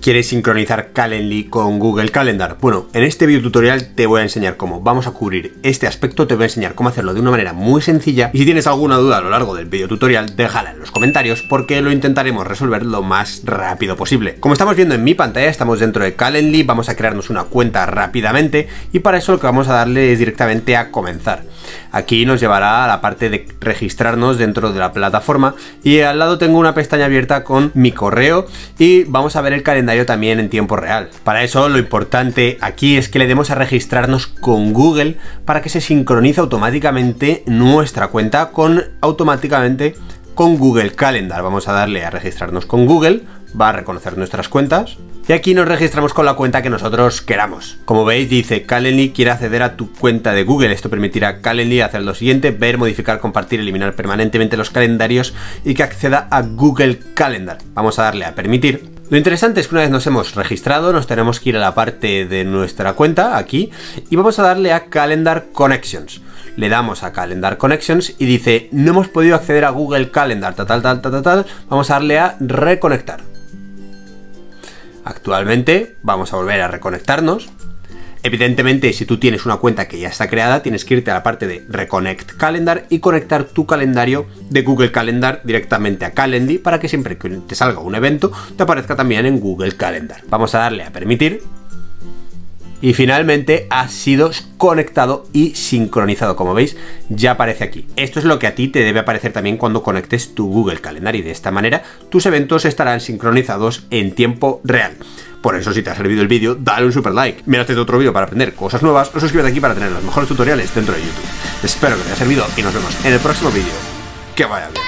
¿Quieres sincronizar Calendly con Google Calendar? Bueno, en este video tutorial te voy a enseñar cómo. Vamos a cubrir este aspecto, te voy a enseñar cómo hacerlo de una manera muy sencilla. Y si tienes alguna duda a lo largo del video tutorial, déjala en los comentarios porque lo intentaremos resolver lo más rápido posible. Como estamos viendo en mi pantalla, estamos dentro de Calendly, vamos a crearnos una cuenta rápidamente y para eso lo que vamos a darle es directamente a comenzar. Aquí nos llevará a la parte de registrarnos dentro de la plataforma y al lado tengo una pestaña abierta con mi correo y vamos a ver el calendario también en tiempo real. Para eso lo importante aquí es que le demos a registrarnos con Google para que se sincronice automáticamente nuestra cuenta con Google Calendar. Vamos a darle a registrarnos con Google, va a reconocer nuestras cuentas y aquí nos registramos con la cuenta que nosotros queramos. Como veis dice Calendly quiere acceder a tu cuenta de Google. Esto permitirá a Calendly hacer lo siguiente: ver, modificar, compartir, eliminar permanentemente los calendarios y que acceda a Google Calendar. Vamos a darle a permitir. Lo interesante es que una vez nos hemos registrado nos tenemos que ir a la parte de nuestra cuenta aquí y vamos a darle a Calendar Connections. Le damos a Calendar Connections y dice no hemos podido acceder a Google Calendar, vamos a darle a reconectar. Actualmente vamos a volver a reconectarnos. Evidentemente, si tú tienes una cuenta que ya está creada, tienes que irte a la parte de Reconnect Calendar y conectar tu calendario de Google Calendar directamente a Calendly para que siempre que te salga un evento te aparezca también en Google Calendar. Vamos a darle a permitir. Y finalmente ha sido conectado y sincronizado. Como veis, ya aparece aquí. Esto es lo que a ti te debe aparecer también cuando conectes tu Google Calendar y de esta manera tus eventos estarán sincronizados en tiempo real. Por eso, si te ha servido el vídeo, dale un super like. Mírate otro vídeo para aprender cosas nuevas o suscríbete aquí para tener los mejores tutoriales dentro de YouTube. Espero que te haya servido y nos vemos en el próximo vídeo. Que vaya bien.